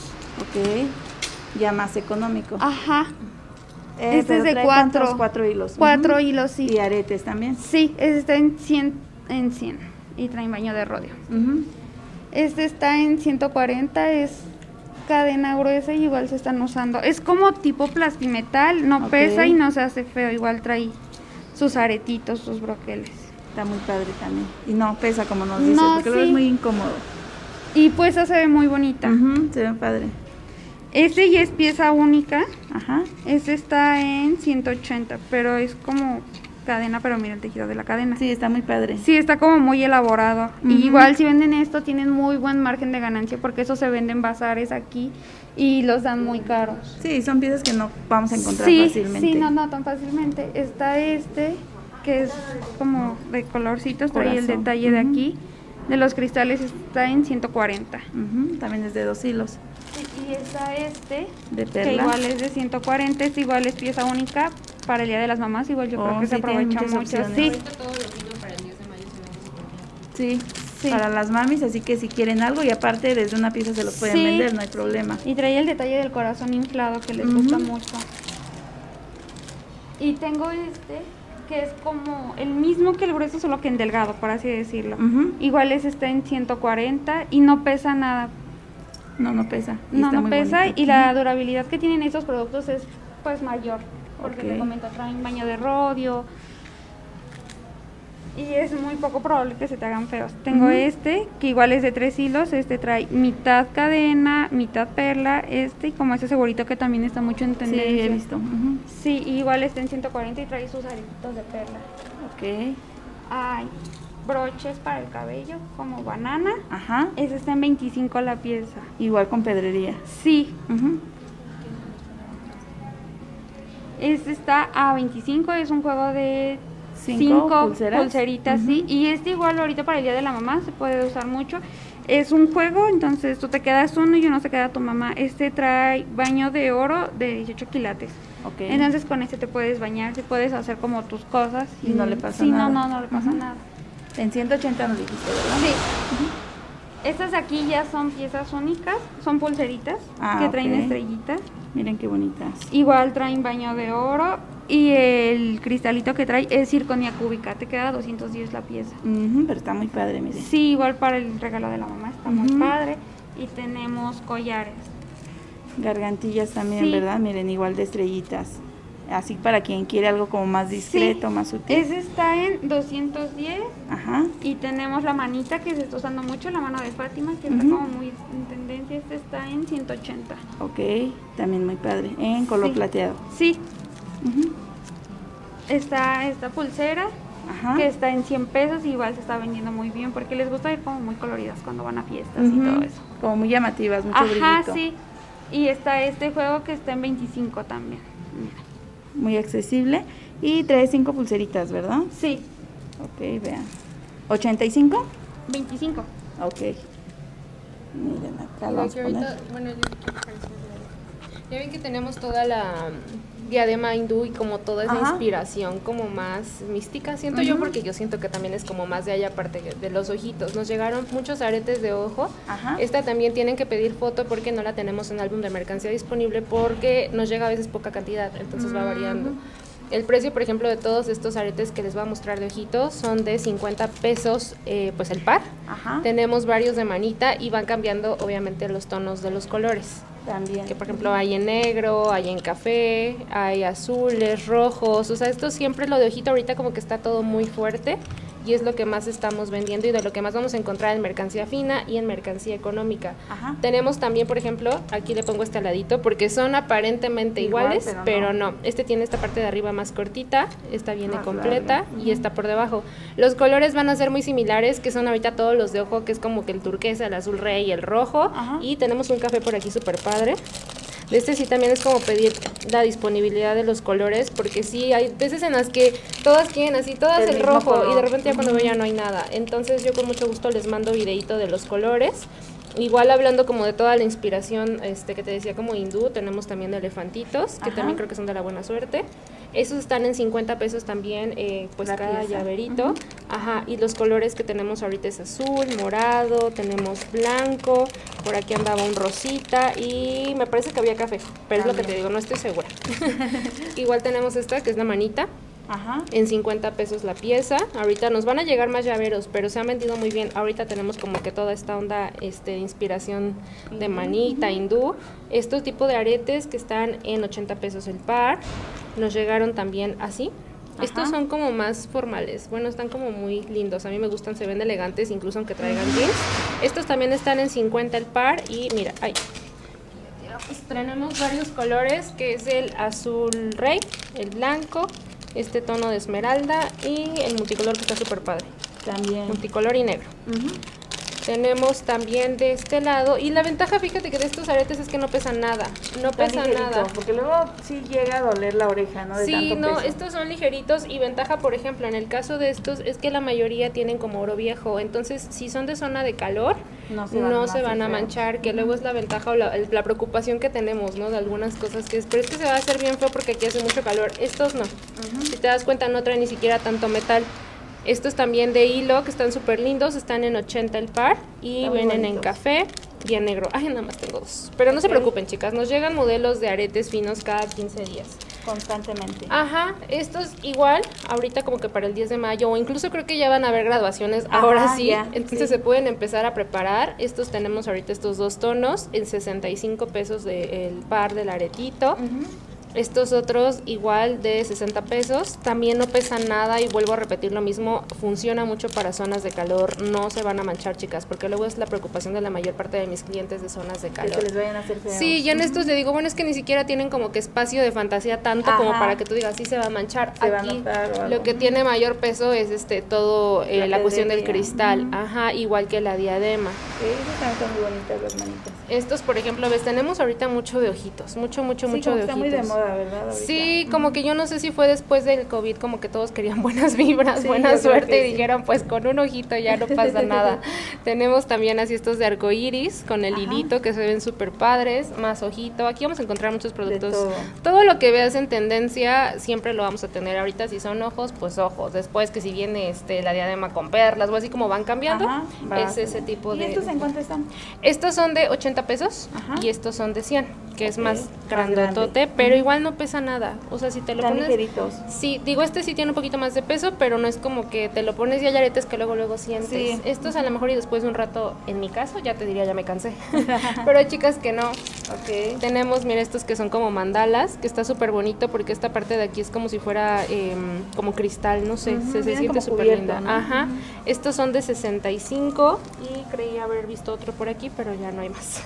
Ok, ya más económico. Ajá. Este es de 4 hilos. 4 hilos, sí. ¿Y aretes también? Sí, este está en 100, y trae baño de rodio. Este está en 140, es cadena gruesa y igual se están usando. Es como tipo plastimetal, no pesa y no se hace feo, igual trae sus aretitos, sus broqueles. Está muy padre también. Y no pesa como nos dices, porque luego es muy incómodo. Y pues esa se ve muy bonita. Se ve padre. Este ya es pieza única. Ajá. Este está en 180, pero es como cadena, pero mira el tejido de la cadena. Sí, está muy padre. Sí, está como muy elaborado. Y igual si venden esto tienen muy buen margen de ganancia porque eso se vende en bazares aquí y los dan muy caros. Sí, son piezas que no vamos a encontrar fácilmente. Sí, no tan fácilmente. Está este que es como de colorcitos, trae el detalle de aquí. De los cristales está en 140. También es de 2 hilos. Sí, y está este, de perla, que igual es de 140, este igual es pieza única para el Día de las Mamás, igual yo creo que se aprovecha mucho. Sí. Ahorita todos los niños para el 10 de mayo se venden súper bien. Sí, para las mamis, así que si quieren algo y aparte desde una pieza se los pueden vender, no hay problema. Y trae el detalle del corazón inflado que les gusta mucho. Y tengo este que es como el mismo que el grueso, solo que en delgado, por así decirlo. Igual está en 140 y no pesa nada. No pesa. No pesa y la durabilidad que tienen estos productos es pues mayor. Porque te comento, traen baño de rodio y es muy poco probable que se te hagan feos. Tengo este, que igual es de 3 hilos, este trae mitad cadena, mitad perla, y como ese segurito que también está mucho en tendencia. Sí, he visto. Sí, igual está en 140 y trae sus aretitos de perla. Ok. Hay broches para el cabello, como banana. Ajá. Ese está en 25 la pieza. Igual con pedrería. Sí. Este está a 25, es un juego de 5 pulseritas, sí. Y este igual ahorita para el Día de la Mamá se puede usar mucho. Es un juego, entonces tú te quedas uno y uno se queda tu mamá. Este trae baño de oro de 18 quilates. Entonces con este te puedes bañar, te puedes hacer como tus cosas. Y no le pasa nada. Sí, no le pasa nada. En 180 nos dijiste, ¿verdad? Sí. Estas de aquí ya son piezas únicas, son pulseritas que traen estrellitas. Miren qué bonitas. Igual traen baño de oro y el cristalito que trae es circonia cúbica, te queda 210 la pieza. Pero está muy padre, miren. Sí, igual para el regalo de la mamá está muy padre. Y tenemos collares. Gargantillas también, ¿verdad? Miren, igual de estrellitas. Así para quien quiere algo como más discreto, más sutil. Ese está en 210. Ajá. Y tenemos la manita que se está usando mucho, la mano de Fátima, que está como muy en tendencia. Este está en 180. Ok, también muy padre. En color plateado. Sí. Está esta pulsera, que está en 100 pesos y igual se está vendiendo muy bien porque les gusta ir como muy coloridas cuando van a fiestas y todo eso. Como muy llamativas, mucho brillito. Ajá, sí. Y está este juego que está en 25 también. Mira. Muy accesible. Y trae 5 pulseritas, ¿verdad? Sí. Ok, vean. ¿85? 25. Ok. Miren, acá vamos a poner. Bueno, ya ven que tenemos toda la diadema hindú y como toda esa inspiración como más mística, siento yo, porque yo siento que también es como más de allá, aparte de los ojitos. Nos llegaron muchos aretes de ojo. Esta también tienen que pedir foto porque no la tenemos en álbum de mercancía disponible, porque nos llega a veces poca cantidad, entonces va variando. El precio, por ejemplo, de todos estos aretes que les voy a mostrar de ojitos son de 50 pesos pues el par. Tenemos varios de manita y van cambiando obviamente los tonos de los colores. También. Que por ejemplo hay en negro, hay en café, hay azules, rojos. O sea, esto siempre, lo de ojito ahorita como que está todo muy fuerte. Y es lo que más estamos vendiendo y de lo que más vamos a encontrar en mercancía fina y en mercancía económica. Tenemos también, por ejemplo, aquí le pongo este al ladito porque son aparentemente iguales, pero no. Este tiene esta parte de arriba más cortita, esta viene completa y esta por debajo. Los colores van a ser muy similares, que son ahorita todos los de ojo, que es como que el turquesa, el azul rey y el rojo. Y tenemos un café por aquí súper padre. De este sí también es como pedir la disponibilidad de los colores, porque sí hay veces en las que todas quieren así, todas el rojo color. Y de repente ya cuando veo ya no hay nada. Entonces yo con mucho gusto les mando videito de los colores. Igual hablando como de toda la inspiración que te decía como hindú, tenemos también de elefantitos, que también creo que son de la buena suerte. Esos están en 50 pesos también, pues cada llaverito. Y los colores que tenemos ahorita es azul, morado, tenemos blanco, por aquí andaba un rosita y me parece que había café, pero también. Es lo que te digo, no estoy segura. Igual tenemos esta que es la manita. En 50 pesos la pieza. Ahorita nos van a llegar más llaveros, pero se han vendido muy bien. Ahorita tenemos como que toda esta onda de inspiración de manita, hindú. Estos tipos de aretes que están en 80 pesos el par. Nos llegaron también así. Estos son como más formales. Bueno, están como muy lindos. A mí me gustan, se ven elegantes, incluso aunque traigan jeans. Estos también están en 50 el par. Y mira, ahí pues tenemos varios colores, que es el azul rey, el blanco, este tono de esmeralda y el multicolor que está súper padre. También. Multicolor y negro. Tenemos también de este lado, y la ventaja, fíjate, que de estos aretes es que no pesan nada, no pesan nada. Porque luego sí llega a doler la oreja, ¿no? Sí, no, estos son ligeritos, y ventaja, por ejemplo, en el caso de estos, es que la mayoría tienen como oro viejo, entonces si son de zona de calor, no se van a manchar, que luego es la ventaja o la preocupación que tenemos, ¿no? De algunas cosas, pero es que se va a hacer bien feo porque aquí hace mucho calor. Estos no, si te das cuenta no traen ni siquiera tanto metal. Estos también de hilo, que están súper lindos, están en 80 el par y vienen en café y en negro. Ay, nada más tengo dos. Pero no se preocupen, chicas, nos llegan modelos de aretes finos cada 15 días. Constantemente. Estos igual, ahorita como que para el 10 de mayo, o incluso creo que ya van a haber graduaciones, ahora sí. Entonces se pueden empezar a preparar. Estos tenemos ahorita estos dos tonos, en 65 pesos el par del aretito. Estos otros igual de 60 pesos, también no pesan nada y vuelvo a repetir lo mismo, funciona mucho para zonas de calor, no se van a manchar, chicas, porque luego es la preocupación de la mayor parte de mis clientes de zonas de calor. Que se les vayan a hacer feos. Sí, yo en estos le digo, bueno, es que ni siquiera tienen como que espacio de fantasía tanto como para que tú digas, sí se va a manchar. Se va a notar o algo. Lo que tiene mayor peso es todo la cuestión del cristal, igual que la diadema. Esas también son muy bonitas las manitas. Estos, por ejemplo, ves, tenemos ahorita mucho de ojitos, mucho de ojitos. Está muy de moda, ¿verdad? Ahorita. Sí, como que yo no sé si fue después del COVID, como que todos querían buenas vibras, buena suerte, y dijeron, pues con un ojito ya no pasa nada. Tenemos también así estos de arcoíris, con el hilito, que se ven súper padres, más ojito. Aquí vamos a encontrar muchos productos. Todo lo que veas en tendencia, siempre lo vamos a tener. Ahorita si son ojos, pues ojos. Después que si viene la diadema con perlas, o así como van cambiando, es ese tipo de... ¿Y estos en cuánto están? Estos son de 80 pesos y estos son de 100, que es más grandotote, pero igual no pesa nada. O sea, si te lo pones... ligeritos. Sí, digo, este sí tiene un poquito más de peso, pero no es como que te lo pones y hay aretes que luego sientes. Sí. Estos a lo mejor y después de un rato, en mi caso, ya te diría, ya me cansé. Pero hay chicas que no. Tenemos, mira, estos que son como mandalas, que está súper bonito porque esta parte de aquí es como si fuera como cristal, no sé, se siente súper linda. ¿No? Estos son de 65 y creí haber visto otro por aquí, pero ya no hay más.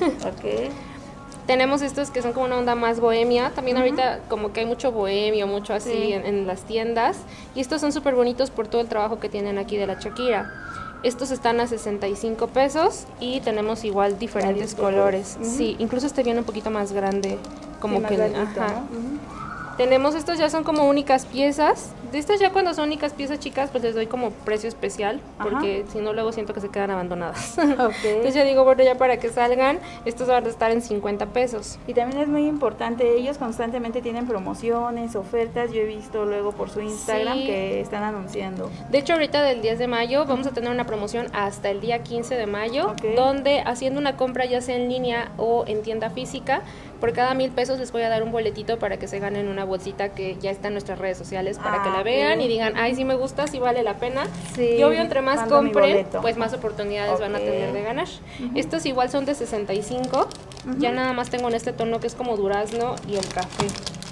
Tenemos estos que son como una onda más bohemia. También ahorita como que hay mucho bohemio, mucho así en las tiendas. Y estos son súper bonitos por todo el trabajo que tienen aquí de la Shakira. Estos están a 65 pesos y tenemos igual diferentes colores. Sí, incluso este viene un poquito más grande. Como que... Tenemos estos ya son como únicas piezas. De estas ya cuando son únicas piezas, chicas, pues les doy como precio especial, porque si no luego siento que se quedan abandonadas. Entonces ya digo, bueno, ya para que salgan, estos van a estar en 50 pesos. Y también es muy importante, ellos constantemente tienen promociones, ofertas, yo he visto luego por su Instagram que están anunciando. De hecho, ahorita del 10 de mayo vamos a tener una promoción hasta el día 15 de mayo, donde haciendo una compra ya sea en línea o en tienda física, por cada 1,000 pesos les voy a dar un boletito para que se ganen una bolsita que ya está en nuestras redes sociales para que la vean y digan, ay, sí me gusta, sí vale la pena. Y obvio, entre más compren, pues más oportunidades van a tener de ganar. Estos igual son de 65, ya nada más tengo en este tono que es como durazno y el café.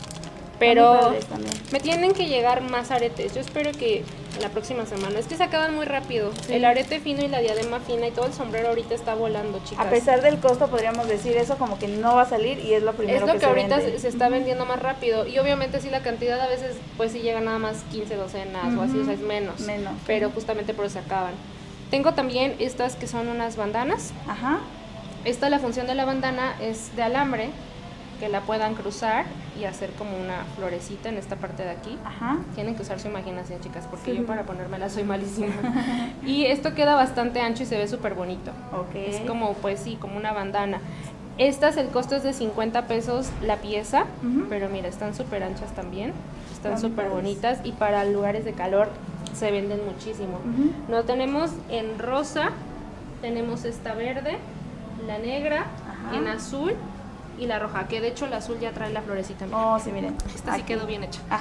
Pero me tienen que llegar más aretes. Yo espero que la próxima semana. Es que se acaban muy rápido. El arete fino y la diadema fina y todo el sombrero ahorita está volando, chicas. A pesar del costo, podríamos decir eso como que no va a salir y es lo primero que se vende. Es lo que ahorita se está vendiendo más rápido. Y obviamente sí la cantidad a veces pues sí llega nada más 15 docenas o así, o sea, es menos. Pero justamente por eso se acaban. Tengo también estas que son unas bandanas. Esta, la función de la bandana es de alambre, que la puedan cruzar y hacer como una florecita en esta parte de aquí. Tienen que usar su imaginación, chicas, porque yo para ponérmela soy malísima. Y esto queda bastante ancho y se ve súper bonito. Es como, pues sí, como una bandana. Estas, el costo es de 50 pesos la pieza, pero mira, están súper anchas también, están súper bonitas y para lugares de calor se venden muchísimo. No tenemos en rosa, tenemos esta verde, la negra, en azul y la roja, que de hecho la azul ya trae la florecita. Mira. Sí, miren. Esta sí quedó bien hecha.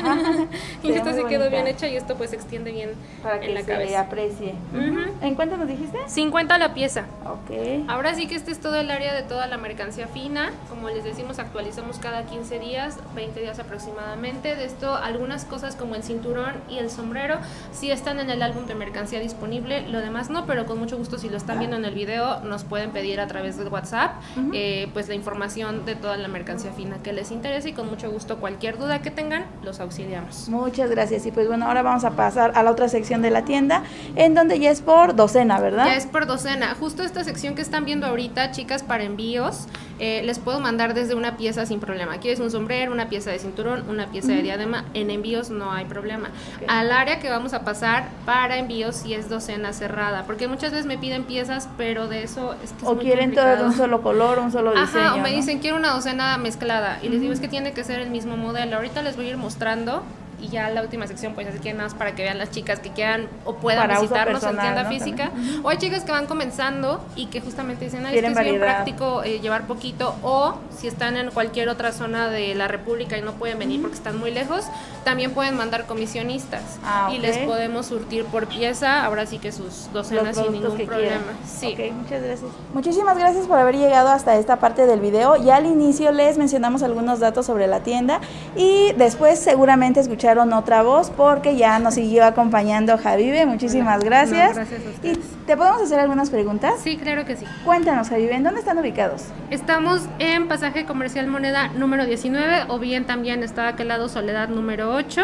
Y esta sí quedó bien hecha y esto pues se extiende bien para que en la cabeza. Se aprecie. ¿En cuánto nos dijiste? 50 la pieza. Ahora sí que este es todo el área de toda la mercancía fina. Como les decimos, actualizamos cada 15 días, 20 días aproximadamente. De esto, algunas cosas como el cinturón y el sombrero sí están en el álbum de mercancía disponible, lo demás no, pero con mucho gusto si lo están viendo en el video nos pueden pedir a través de WhatsApp pues la información de toda la mercancía fina que les interese y con mucho gusto cualquier duda que tengan los auxiliamos. Muchas gracias. Y pues bueno, ahora vamos a pasar a la otra sección de la tienda en donde ya es por docena, ¿verdad? Ya es por docena. Justo esta sección que están viendo ahorita, chicas, para envíos, les puedo mandar desde una pieza sin problema. Quieres un sombrero, una pieza de cinturón, una pieza de diadema, en envíos no hay problema. Al área que vamos a pasar para envíos sí es docena cerrada, porque muchas veces me piden piezas, pero de eso es que es o muy quieren complicado. todo de un solo color, un solo diseño, o me dicen quiero una docena mezclada y les digo es que tiene que ser el mismo modelo. Ahorita les voy a ir mostrando y ya la última sección pues así que nada más para que vean las chicas que quieran o puedan para visitarnos personal, en tienda física, o hay chicas que van comenzando y que justamente dicen, ay, es que es bien práctico llevar poquito, o si están en cualquier otra zona de la república y no pueden venir porque están muy lejos, también pueden mandar comisionistas y les podemos surtir por pieza, ahora sí que sus docenas sin ningún problema. Muchas gracias. Muchísimas gracias por haber llegado hasta esta parte del video. Ya al inicio les mencionamos algunos datos sobre la tienda y después seguramente escucharon otra voz porque ya nos siguió acompañando Javive. Muchísimas gracias. Gracias a ustedes. ¿Y te podemos hacer algunas preguntas? Sí, claro que sí. Cuéntanos, Javive, ¿en dónde están ubicados? Estamos en Pasaje Comercial Moneda número 19 o bien también está a aquel lado Soledad número 8.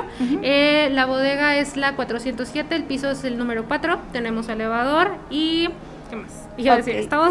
La bodega es la 407, el piso es el número 4, tenemos elevador y... ¿qué más? Estamos...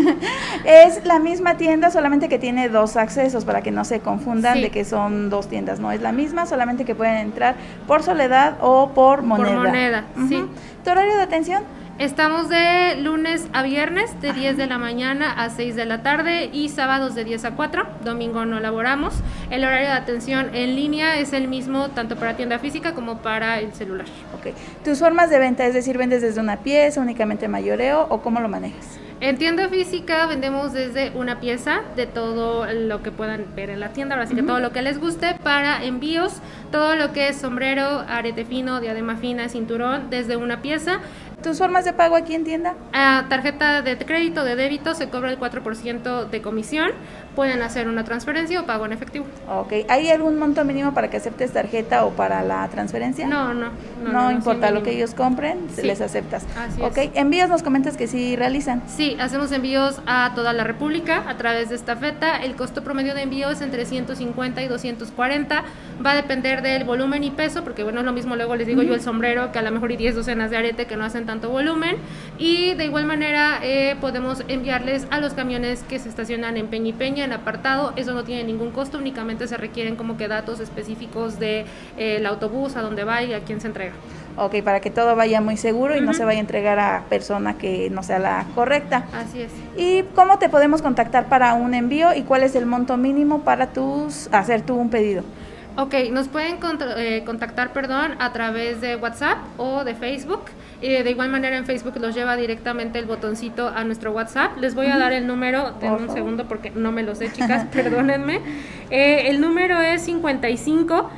Es la misma tienda, solamente que tiene dos accesos para que no se confundan de que son dos tiendas. No es la misma, solamente que pueden entrar por Soledad o por Moneda. Por Moneda, sí. ¿Tu horario de atención? Estamos de lunes a viernes, de 10 de la mañana a 6 de la tarde y sábados de 10 a 4, domingo no laboramos. El horario de atención en línea es el mismo tanto para tienda física como para el celular. ¿Tus formas de venta, es decir, vendes desde una pieza, únicamente mayoreo o cómo lo manejas? En tienda física vendemos desde una pieza de todo lo que puedan ver en la tienda, ahora sí que todo lo que les guste. Para envíos, todo lo que es sombrero, arete fino, diadema fina, cinturón, desde una pieza. ¿Tus formas de pago aquí en tienda? Tarjeta de crédito, de débito, se cobra el 4% de comisión. Pueden hacer una transferencia o pago en efectivo. ¿Hay algún monto mínimo para que aceptes tarjeta o para la transferencia? No importa, lo que ellos compren, les aceptas. Así es. ¿Envíos nos comentas que sí realizan? Sí, hacemos envíos a toda la república a través de estafeta. El costo promedio de envío es entre 150 y 240. Va a depender del volumen y peso, porque bueno, es lo mismo luego les digo yo el sombrero, que a lo mejor hay 10 docenas de arete que no hacen tanto volumen, y de igual manera podemos enviarles a los camiones que se estacionan en Peña y Peña, en apartado. Eso no tiene ningún costo, únicamente se requieren como que datos específicos de el autobús, a dónde va y a quién se entrega. Ok, para que todo vaya muy seguro y no se vaya a entregar a persona que no sea la correcta. Así es. ¿Y cómo te podemos contactar para un envío y cuál es el monto mínimo para hacer tú un pedido? Ok, nos pueden contactar a través de WhatsApp o de Facebook. De igual manera en Facebook los lleva directamente el botoncito a nuestro WhatsApp. Les voy a dar el número, denme un segundo porque no me lo sé, chicas, perdónenme. El número es 55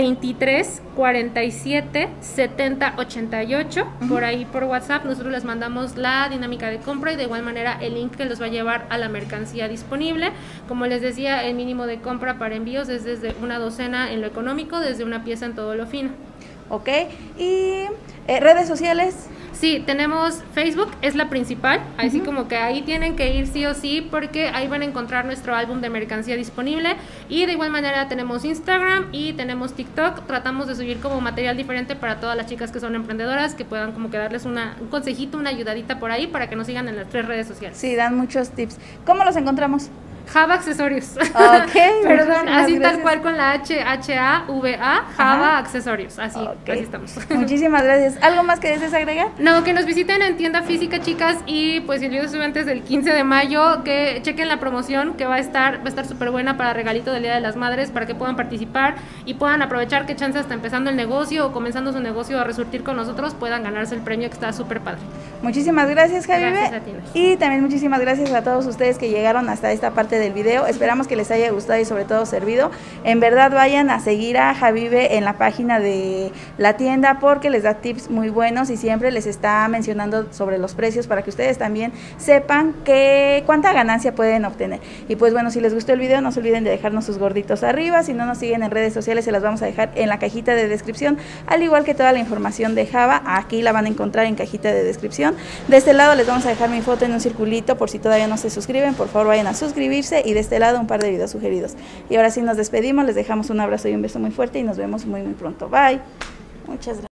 23 47 70 88. Por ahí por WhatsApp nosotros les mandamos la dinámica de compra y de igual manera el link que los va a llevar a la mercancía disponible. Como les decía, el mínimo de compra para envíos es desde una docena en lo económico, desde una pieza en todo lo fino. Ok, y redes sociales. Sí, tenemos Facebook, es la principal, así como que ahí tienen que ir sí o sí, porque ahí van a encontrar nuestro álbum de mercancía disponible, y de igual manera tenemos Instagram y tenemos TikTok. Tratamos de subir como material diferente para todas las chicas que son emprendedoras, que puedan como que darles un consejito, una ayudadita por ahí para que nos sigan en las 3 redes sociales. Sí, dan muchos tips. ¿Cómo los encontramos? Java Accesorios. Ok, perdón, así tal cual con la H-A-V-A, Java Accesorios, así estamos. Muchísimas gracias. ¿Algo más que desees agregar? No, que nos visiten en tienda física, chicas, y pues si el video sube antes del 15 de mayo, que chequen la promoción, que va a estar súper buena para regalito del Día de las Madres, para que puedan participar y puedan aprovechar que chance hasta empezando el negocio o comenzando su negocio a resurtir con nosotros, puedan ganarse el premio, que está súper padre. Muchísimas gracias, Javive. Gracias a ti. Y también muchísimas gracias a todos ustedes que llegaron hasta esta parte del video. Esperamos que les haya gustado y sobre todo servido. En verdad vayan a seguir a Javive en la página de la tienda, porque les da tips muy buenos y siempre les está mencionando sobre los precios para que ustedes también sepan cuánta ganancia pueden obtener. Y pues bueno, si les gustó el video, no se olviden de dejarnos sus gorditos arriba. Si no nos siguen en redes sociales, se las vamos a dejar en la cajita de descripción, al igual que toda la información de Java. Aquí la van a encontrar en cajita de descripción. De este lado les vamos a dejar mi foto en un circulito por si todavía no se suscriben. Por favor, vayan a suscribirse, y de este lado un par de videos sugeridos. Y ahora sí nos despedimos, les dejamos un abrazo y un beso muy fuerte y nos vemos muy pronto. Bye. Muchas gracias.